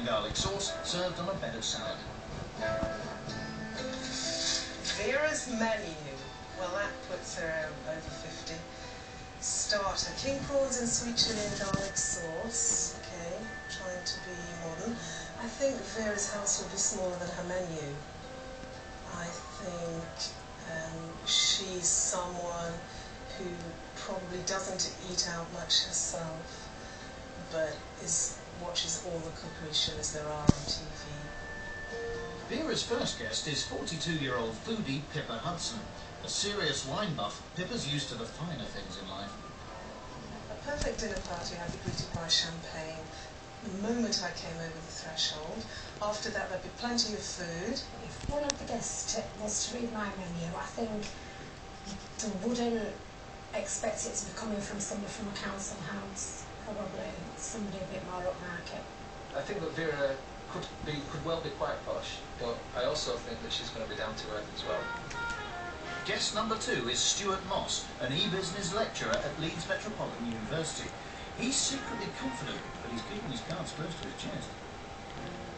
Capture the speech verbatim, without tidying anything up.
garlic sauce served on a bed of salad. Vera's menu. Well, that puts her over fifty. Starter, king prawns and sweet chilli and garlic sauce. Okay, trying to be modern. I think Vera's house will be smaller than her menu. I think um, she's someone who probably doesn't eat out much herself, but is watches all the cookery shows there are on T V. Vera's first guest is forty-two-year-old foodie Pippa Hudson. A serious wine buff, Pippa's used to the finer things in life. A perfect dinner party, I'd be greeted by champagne the moment I came over the threshold. After that, there'd be plenty of food. If one of the guests was to read my menu, I think they wouldn't expect it to be coming from somebody from a council house. Probably somebody a bit more upmarket. I think that Vera could be could well be quite posh, but I also think that she's going to be down to earth as well. Guest number two is Stuart Moss, an e-business lecturer at Leeds Metropolitan University. He's secretly confident, but he's keeping his cards close to his chest.